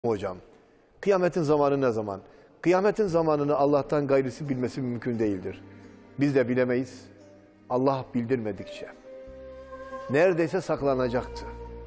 Hocam, kıyametin zamanı ne zaman? Kıyametin zamanını Allah'tan gayrısı bilmesi mümkün değildir. Biz de bilemeyiz. Allah bildirmedikçe. Neredeyse saklanacaktı.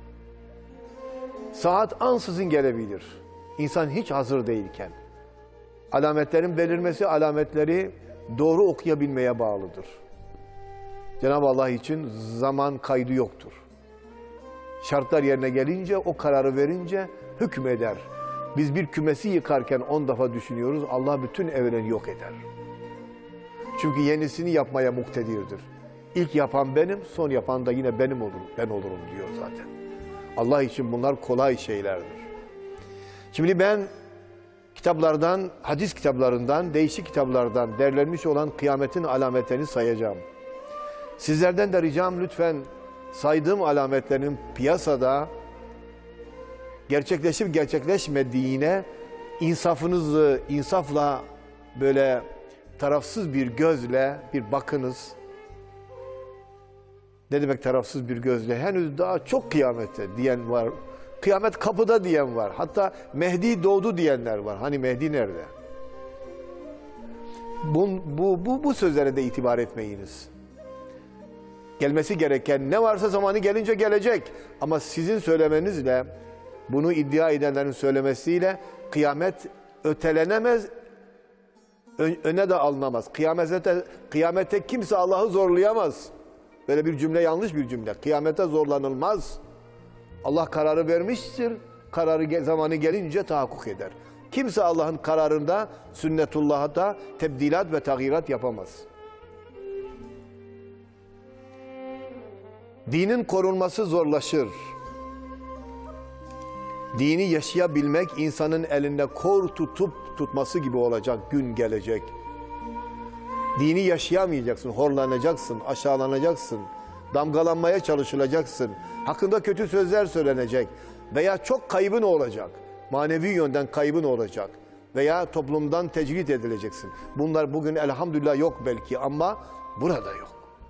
Saat ansızın gelebilir. İnsan hiç hazır değilken. Alametlerin belirmesi, alametleri doğru okuyabilmeye bağlıdır. Cenab-ı Allah için zaman kaydı yoktur. Şartlar yerine gelince, o kararı verince hükmeder. Biz bir kümesi yıkarken 10 defa düşünüyoruz, Allah bütün evreni yok eder. Çünkü yenisini yapmaya muktedirdir. İlk yapan benim, son yapan da yine benim olurum, ben olurum diyor zaten. Allah için bunlar kolay şeylerdir. Şimdi ben kitaplardan, hadis kitaplarından, değişik kitaplardan derlenmiş olan kıyametin alametlerini sayacağım. Sizlerden de ricam lütfen saydığım alametlerin piyasada gerçekleşip gerçekleşmediğine insafla böyle tarafsız bir gözle bir bakınız. Ne demek tarafsız bir gözle? Henüz daha çok kıyamette diyen var. Kıyamet kapıda diyen var. Hatta Mehdi doğdu diyenler var. Hani Mehdi nerede? Bu sözlere de itibar etmeyiniz. Gelmesi gereken ne varsa zamanı gelince gelecek. Ama sizin söylemenizle, bunu iddia edenlerin söylemesiyle kıyamet ötelenemez, öne de alınamaz. Kıyamete kimse Allah'ı zorlayamaz. Böyle bir cümle yanlış bir cümle. Kıyamete zorlanılmaz. Allah kararı vermiştir. Kararı zamanı gelince tahakkuk eder. Kimse Allah'ın kararında, sünnetullah'ta tebdilat ve tağyirat yapamaz. Dinin korunması zorlaşır. Dini yaşayabilmek insanın elinde kor tutması gibi olacak, gün gelecek. Dini yaşayamayacaksın, horlanacaksın, aşağılanacaksın, damgalanmaya çalışılacaksın, hakkında kötü sözler söylenecek veya çok kaybın olacak, manevi yönden kaybın olacak veya toplumdan tecrit edileceksin. Bunlar bugün elhamdülillah yok belki ama burada yok.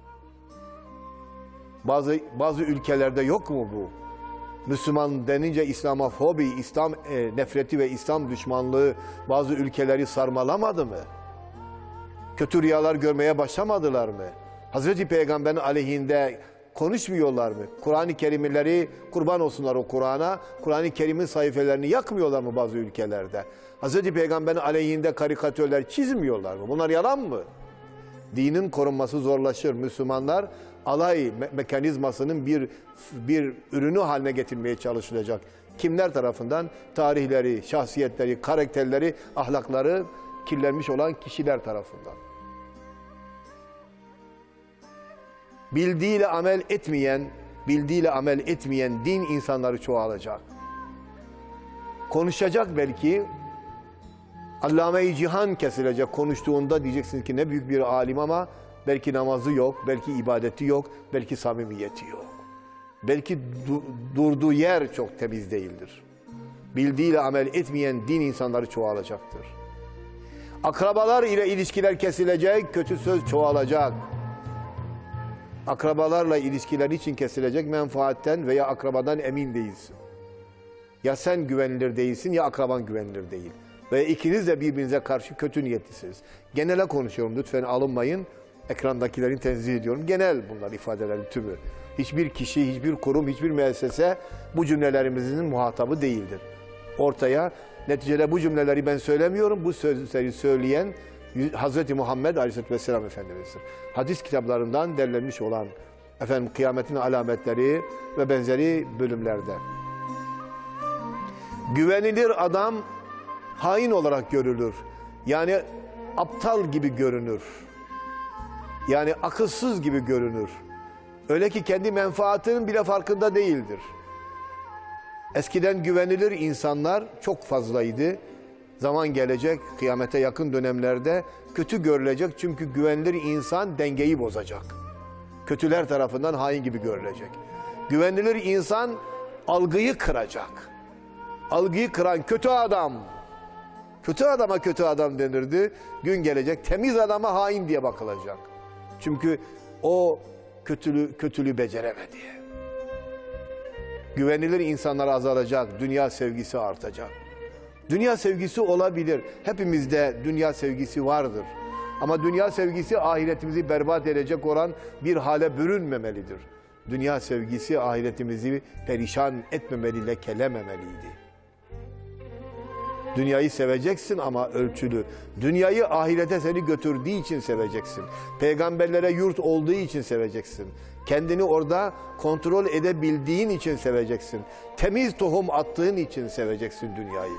Bazı ülkelerde yok mu bu? Müslüman denince İslamofobi, İslam nefreti ve İslam düşmanlığı bazı ülkeleri sarmalamadı mı? Kötü rüyalar görmeye başlamadılar mı? Hazreti Peygamber'in aleyhinde konuşmuyorlar mı? Kur'an-ı Kerimleri, kurban olsunlar o Kur'an'a, Kur'an-ı Kerim'in sayfelerini yakmıyorlar mı bazı ülkelerde? Hazreti Peygamber'in aleyhinde karikatürler çizmiyorlar mı? Bunlar yalan mı? Dinin korunması zorlaşır. Müslümanlar alay mekanizmasının bir ürünü haline getirmeye çalışılacak. Kimler tarafından? Tarihleri, şahsiyetleri, karakterleri, ahlakları kirlenmiş olan kişiler tarafından. Bildiğiyle amel etmeyen din insanları çoğalacak. Konuşacak belki, Allame-i Cihan kesilecek konuştuğunda diyeceksiniz ki ne büyük bir alim ama belki namazı yok, belki ibadeti yok, belki samimiyeti yok. Belki durduğu yer çok temiz değildir. Bildiğiyle amel etmeyen din insanları çoğalacaktır. Akrabalar ile ilişkiler kesilecek, kötü söz çoğalacak. Akrabalarla ilişkiler için kesilecek menfaatten veya akrabadan emin değilsin. Ya sen güvenilir değilsin ya akraban güvenilir değil. Ve ikiniz de birbirinize karşı kötü niyetlisiniz. Genele konuşuyorum, lütfen alınmayın. Ekrandakilerin tenzih ediyorum. Genel bunlar ifadelerin tümü. Hiçbir kişi, hiçbir kurum, hiçbir müessese bu cümlelerimizin muhatabı değildir. Ortaya neticede bu cümleleri ben söylemiyorum. Bu sözleri söyleyen Hazreti Muhammed Aleyhisselatü Vesselam Efendimiz'dir. Hadis kitaplarından derlenmiş olan kıyametin alametleri ve benzeri bölümlerde. Güvenilir adam hain olarak görülür. Yani aptal gibi görünür. Yani akılsız gibi görünür. Öyle ki kendi menfaatinin bile farkında değildir. Eskiden güvenilir insanlar çok fazlaydı. Zaman gelecek, kıyamete yakın dönemlerde kötü görülecek. Çünkü güvenilir insan dengeyi bozacak. Kötüler tarafından hain gibi görülecek. Güvenilir insan algıyı kıracak. Algıyı kıran kötü adam. Kötü adama kötü adam denirdi. Gün gelecek temiz adama hain diye bakılacak. Çünkü o kötülüğü beceremedi. Güvenilir insanlar azalacak, dünya sevgisi artacak. Dünya sevgisi olabilir. Hepimizde dünya sevgisi vardır. Ama dünya sevgisi ahiretimizi berbat edecek olan bir hale bürünmemelidir. Dünya sevgisi ahiretimizi perişan etmemeli, lekelememeliydi. Dünyayı seveceksin ama ölçülü. Dünyayı ahirete seni götürdüğü için seveceksin. Peygamberlere yurt olduğu için seveceksin. Kendini orada kontrol edebildiğin için seveceksin. Temiz tohum attığın için seveceksin dünyayı.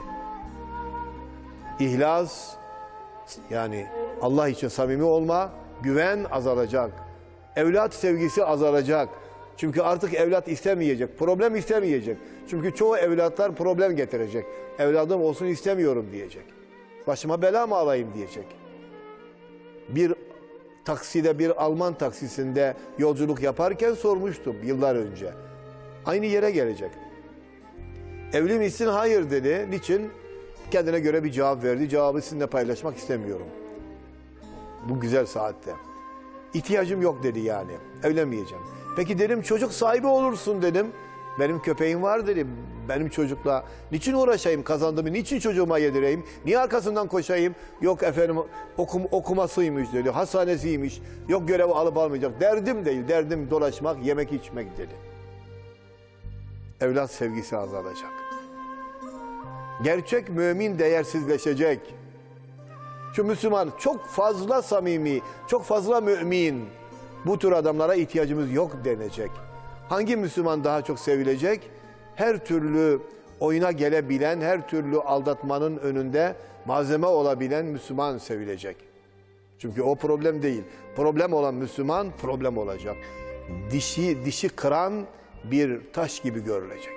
İhlas, yani Allah için samimi olma, güven azalacak. Evlat sevgisi azalacak. Çünkü artık evlat istemeyecek, problem istemeyecek. Çünkü çoğu evlatlar problem getirecek. Evladım olsun istemiyorum diyecek. Başıma bela mı alayım diyecek. Bir takside, bir Alman taksisinde yolculuk yaparken sormuştum yıllar önce. Aynı yere gelecek. Evli misin? Hayır dedi. Niçin? Kendine göre bir cevap verdi. Cevabı sizinle paylaşmak istemiyorum. Bu güzel saatte. İhtiyacım yok dedi yani. Evlenmeyeceğim. Peki dedim çocuk sahibi olursun dedim. Benim köpeğim var dedim. Benim çocukla niçin uğraşayım kazandığımı, niçin çocuğuma yedireyim, niye arkasından koşayım? Yok efendim okumasıymış dedi, hastanesiymiş, yok görevi alıp almayacak. Derdim değil, derdim dolaşmak, yemek içmek dedi. Evlat sevgisi azalacak. Gerçek mümin değersizleşecek. Şu Müslüman çok fazla samimi, çok fazla mümin. Bu tür adamlara ihtiyacımız yok denecek. Hangi Müslüman daha çok sevilecek? Her türlü oyuna gelebilen, her türlü aldatmanın önünde malzeme olabilen Müslüman sevilecek. Çünkü o problem değil. Problem olan Müslüman problem olacak. Dişi kıran bir taş gibi görülecek.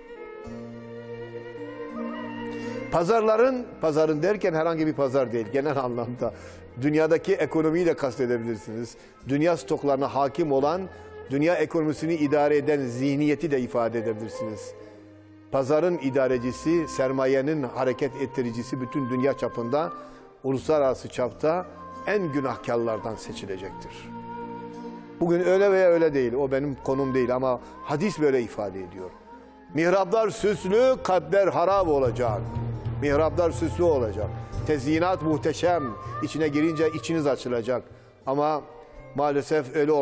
Pazarın derken herhangi bir pazar değil, genel anlamda. Dünyadaki ekonomiyi de kastedebilirsiniz. Dünya stoklarına hakim olan, dünya ekonomisini idare eden zihniyeti de ifade edebilirsiniz. Pazarın idarecisi, sermayenin hareket ettiricisi bütün dünya çapında, uluslararası çapta en günahkarlardan seçilecektir. Bugün öyle veya öyle değil, o benim konum değil ama hadis böyle ifade ediyor. Mihraplar süslü, kalpler harap olacak. Mihraplar süslü olacak. Tezyinat muhteşem. İçine girince içiniz açılacak. Ama maalesef öyle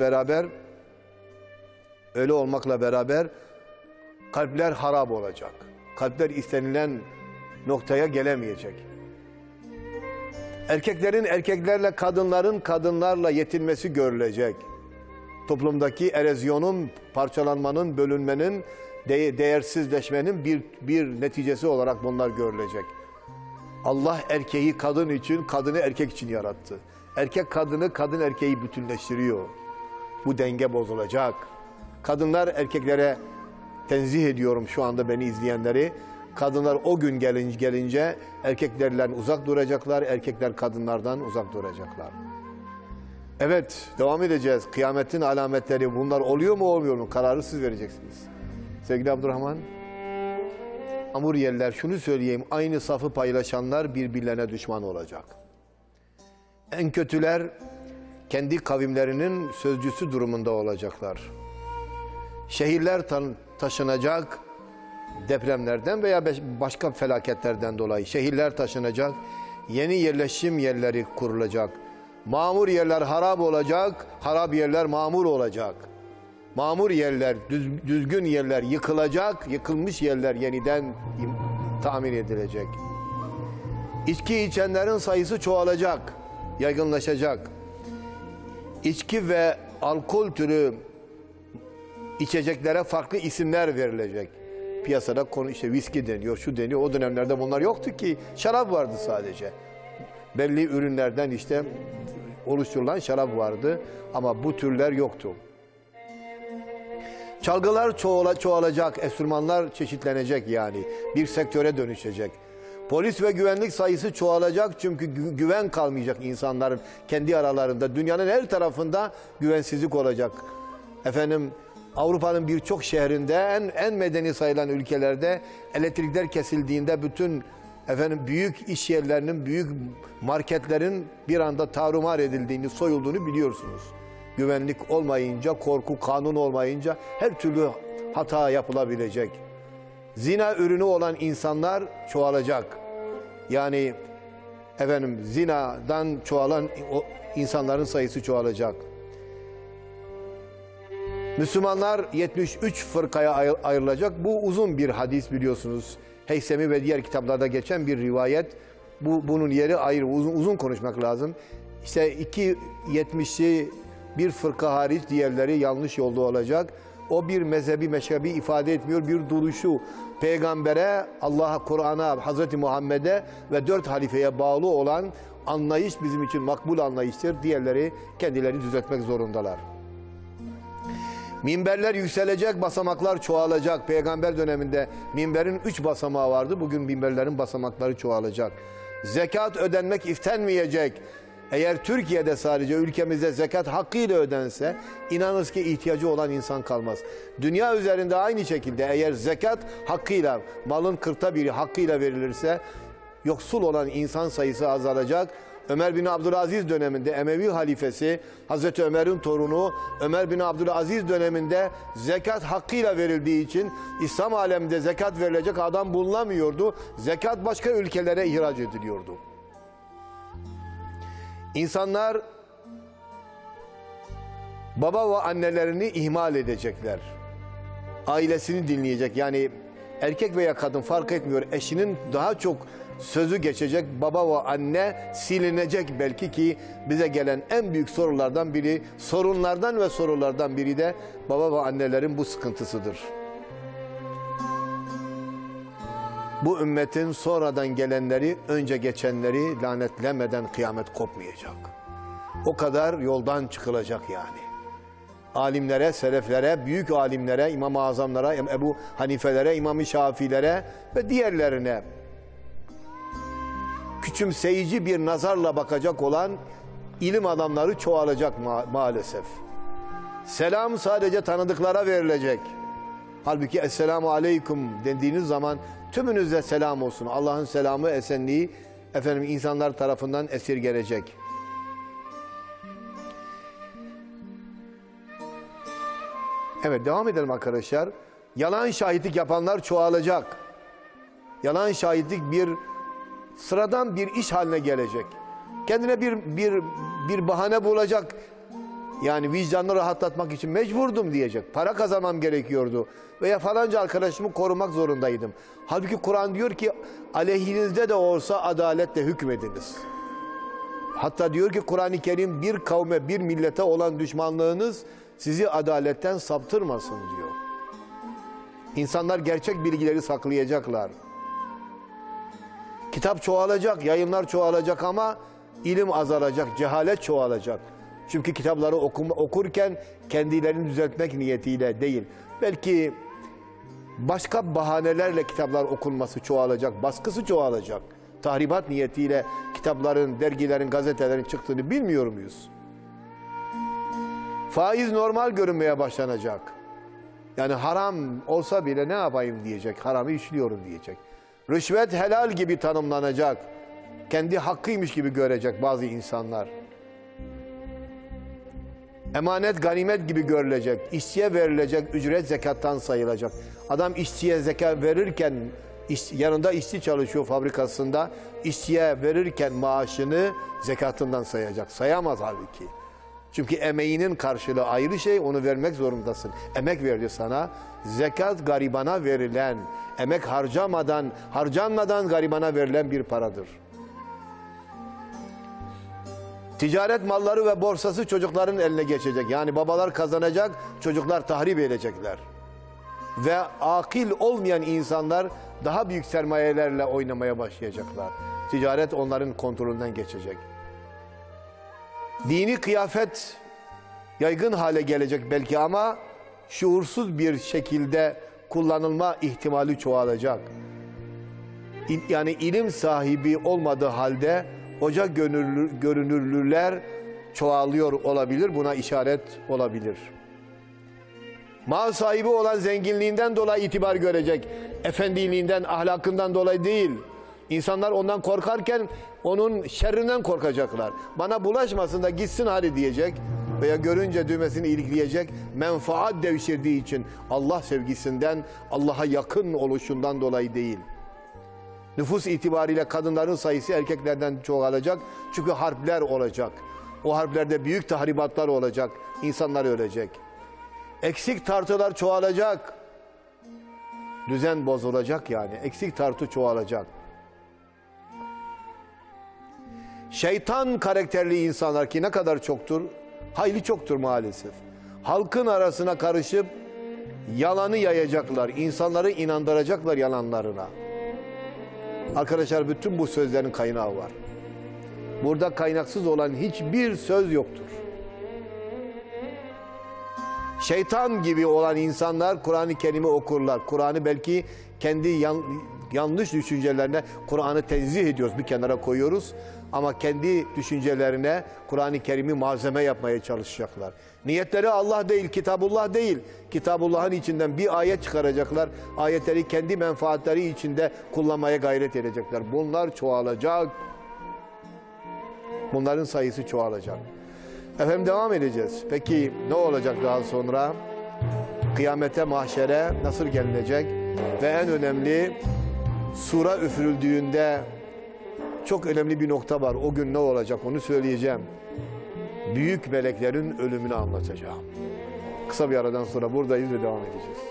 olmakla beraber kalpler harap olacak. Kalpler istenilen noktaya gelemeyecek. Erkeklerin erkeklerle, kadınların kadınlarla yetinmesi görülecek. Toplumdaki erozyonun, parçalanmanın, bölünmenin, değersizleşmenin bir neticesi olarak bunlar görülecek. Allah erkeği kadın için, kadını erkek için yarattı. Erkek kadını, kadın erkeği bütünleştiriyor. Bu denge bozulacak. Kadınlar erkeklere, tenzih ediyorum şu anda beni izleyenleri, kadınlar o gün gelince erkeklerden uzak duracaklar, erkekler kadınlardan uzak duracaklar. Evet, devam edeceğiz. Kıyametin alametleri bunlar oluyor mu olmuyor mu? Kararı siz vereceksiniz. Sevgili Abdurrahman, amur yerler, şunu söyleyeyim, aynı safı paylaşanlar birbirlerine düşman olacak. En kötüler kendi kavimlerinin sözcüsü durumunda olacaklar. Şehirler taşınacak, depremlerden veya başka felaketlerden dolayı şehirler taşınacak, yeni yerleşim yerleri kurulacak. Mamur yerler harap olacak, harap yerler mamur olacak. Mamur yerler, düzgün yerler yıkılacak, yıkılmış yerler yeniden tamir edilecek. İçki içenlerin sayısı çoğalacak, yaygınlaşacak. İçki ve alkol türü içeceklere farklı isimler verilecek. Piyasada işte viski deniyor, şu deniyor. O dönemlerde bunlar yoktu ki, şarap vardı sadece. Belli ürünlerden işte oluşturulan şarap vardı ama bu türler yoktu. Çalgılar çoğalacak, enstrümanlar çeşitlenecek yani. Bir sektöre dönüşecek. Polis ve güvenlik sayısı çoğalacak çünkü güven kalmayacak insanların kendi aralarında. Dünyanın her tarafında güvensizlik olacak. Efendim, Avrupa'nın birçok şehrinde, en medeni sayılan ülkelerde elektrikler kesildiğinde bütün büyük iş yerlerinin, büyük marketlerin bir anda tarumar edildiğini, soyulduğunu biliyorsunuz. Güvenlik olmayınca, korku, kanun olmayınca her türlü hata yapılabilecek. Zina ürünü olan insanlar çoğalacak. Yani zinadan çoğalan insanların sayısı çoğalacak. Müslümanlar 73 fırkaya ayrılacak. Bu uzun bir hadis biliyorsunuz. Heysemi ve diğer kitaplarda geçen bir rivayet. Bunun yeri ayrı. Uzun konuşmak lazım. İşte 70'i bir fırka hariç diğerleri yanlış yolda olacak. O bir mezhebi, meşrebi ifade etmiyor. Bir duruşu peygambere, Allah'a, Kur'an'a, Hazreti Muhammed'e ve 4 halifeye bağlı olan anlayış bizim için makbul anlayıştır. Diğerleri kendilerini düzeltmek zorundalar. Minberler yükselecek, basamaklar çoğalacak. Peygamber döneminde minberin 3 basamağı vardı. Bugün minberlerin basamakları çoğalacak. Zekat ödenmek istenmeyecek. Eğer Türkiye'de sadece ülkemizde zekat hakkıyla ödense, inanınız ki ihtiyacı olan insan kalmaz. Dünya üzerinde aynı şekilde eğer zekat hakkıyla, malın 1/40 hakkıyla verilirse, yoksul olan insan sayısı azalacak. Ömer bin Abdülaziz döneminde Emevi halifesi, Hazreti Ömer'in torunu Ömer bin Abdülaziz döneminde zekat hakkıyla verildiği için İslam aleminde zekat verilecek adam bulunamıyordu. Zekat başka ülkelere ihraç ediliyordu. İnsanlar baba ve annelerini ihmal edecekler. Ailesini dinleyecek. Yani erkek veya kadın fark etmiyor. Eşinin daha çok sözü geçecek. Baba ve anne silinecek belki ki bize gelen en büyük sorulardan biri, sorulardan biri de baba ve annelerin bu sıkıntısıdır. Bu ümmetin sonradan gelenleri, önce geçenleri lanetlemeden kıyamet kopmayacak. O kadar yoldan çıkılacak yani. Alimlere, seleflere, büyük alimlere, İmam-ı Azamlara, Ebu Hanifelere, İmam-ı Şafilere ve diğerlerine küçümseyici bir nazarla bakacak olan ilim adamları çoğalacak maalesef. Selam sadece tanıdıklara verilecek. Halbuki Esselamu Aleyküm dediğiniz zaman tümünüze selam olsun. Allah'ın selamı, esenliği insanlar tarafından esirgenecek. Evet, devam edelim arkadaşlar. Yalan şahitlik yapanlar çoğalacak. Yalan şahitlik sıradan bir iş haline gelecek. Kendine bir bahane bulacak. Yani vicdanını rahatlatmak için mecburdum diyecek. Para kazanmam gerekiyordu. Veya falanca arkadaşımı korumak zorundaydım. Halbuki Kur'an diyor ki aleyhinizde de olsa adaletle hükmediniz. Hatta diyor ki Kur'an-ı Kerim bir kavme, bir millete olan düşmanlığınız sizi adaletten saptırmasın diyor. İnsanlar gerçek bilgileri saklayacaklar. Kitap çoğalacak, yayınlar çoğalacak ama ilim azalacak, cehalet çoğalacak. Çünkü kitapları okurken kendilerini düzeltmek niyetiyle değil, belki başka bahanelerle kitaplar okunması çoğalacak, baskısı çoğalacak. Tahribat niyetiyle kitapların, dergilerin, gazetelerin çıktığını bilmiyor muyuz? Faiz normal görünmeye başlanacak. Yani haram olsa bile ne yapayım diyecek, haramı işliyorum diyecek. Rüşvet helal gibi tanımlanacak. Kendi hakkıymış gibi görecek bazı insanlar. Emanet ganimet gibi görülecek. İşçiye verilecek ücret zekattan sayılacak. Adam işçiye zekat verirken, yanında işçi çalışıyor fabrikasında, işçiye verirken maaşını zekatından sayacak. Sayamaz halbuki. Çünkü emeğinin karşılığı ayrı şey, onu vermek zorundasın. Emek verdi sana. Zekat garibana verilen, emek harcanmadan garibana verilen bir paradır. Ticaret malları ve borsası çocukların eline geçecek. Yani babalar kazanacak, çocuklar tahrip edecekler. Ve akil olmayan insanlar daha büyük sermayelerle oynamaya başlayacaklar. Ticaret onların kontrolünden geçecek. Dini kıyafet yaygın hale gelecek belki ama şuursuz bir şekilde kullanılma ihtimali çoğalacak. Yani ilim sahibi olmadığı halde hoca görünürlüler çoğalıyor olabilir. Buna işaret olabilir. Mal sahibi olan zenginliğinden dolayı itibar görecek. Efendiliğinden, ahlakından dolayı değil. İnsanlar ondan korkarken onun şerrinden korkacaklar. Bana bulaşmasın da gitsin hadi diyecek. veya görünce düğmesini ilikleyecek menfaat devşirdiği için, Allah sevgisinden, Allah'a yakın oluşundan dolayı değil. Nüfus itibariyle kadınların sayısı erkeklerden çoğalacak. Çünkü harpler olacak. O harplerde büyük tahribatlar olacak. İnsanlar ölecek. Eksik tartılar çoğalacak. Düzen bozulacak yani. Eksik tartı çoğalacak. Şeytan karakterli insanlar ki ne kadar çoktur? Hayli çoktur maalesef. Halkın arasına karışıp yalanı yayacaklar. İnsanları inandıracaklar yalanlarına. Arkadaşlar bütün bu sözlerin kaynağı var. Burada kaynaksız olan hiçbir söz yoktur. Şeytan gibi olan insanlar Kur'an-ı Kerim'i okurlar. Kur'an'ı belki kendi yanlış düşüncelerine, Kur'an'ı tenzih ediyoruz, bir kenara koyuyoruz. Ama kendi düşüncelerine Kur'an-ı Kerim'i malzeme yapmaya çalışacaklar. Niyetleri Allah değil, Kitabullah değil. Kitabullah'ın içinden bir ayet çıkaracaklar. Ayetleri kendi menfaatleri içinde kullanmaya gayret edecekler. Bunlar çoğalacak. Bunların sayısı çoğalacak. Efendim devam edeceğiz. Peki ne olacak daha sonra? Kıyamete, mahşere nasıl gelinecek? Ve en önemli, sura üfürüldüğünde çok önemli bir nokta var. O gün ne olacak onu söyleyeceğim. Büyük meleklerin ölümünü anlatacağım. Kısa bir aradan sonra buradayız ve devam edeceğiz.